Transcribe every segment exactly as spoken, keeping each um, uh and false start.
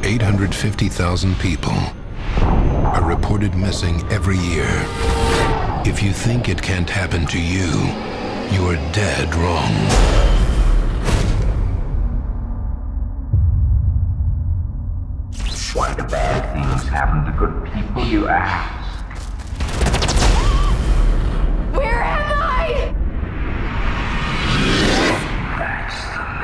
eight hundred fifty thousand people are reported missing every year. If you think it can't happen to you, you are dead wrong. Why do bad things happen to good people, you ask? Where am I? That's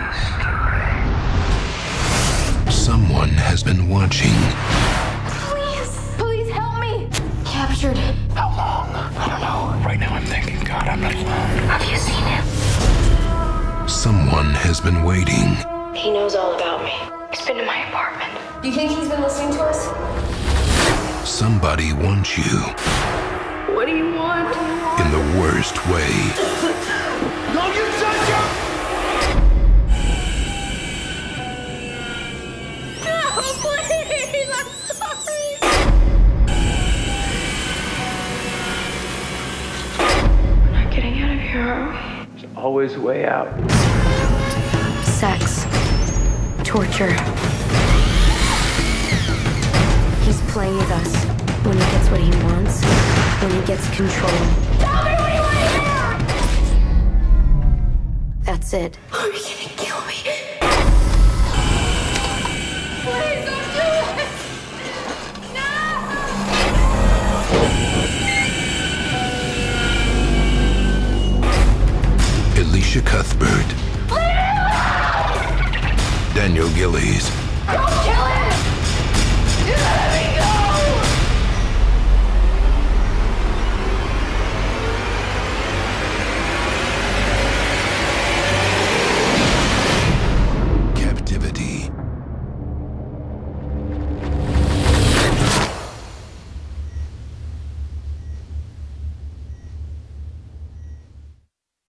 the mystery. Someone has been watching. Please, please help me. Captured. How long? I don't know. Right now I'm thinking, God, I'm not alone. Have you seen him? Someone has been waiting. He knows all about me. He's been to my apartment. Do you think he's been listening to us? Somebody wants you What do you want? in the worst way. Don't you touch him! No, please! I'm sorry! We're not getting out of here. There's always a way out. Sex. Torture. He's playing with us. When he gets what he wants, when he gets control. Tell me what you want to hear! That's it. Are you gonna kill me? Please don't do it! No! Elisha Cuthbert. Leave me alone! Daniel Gillies. Don't kill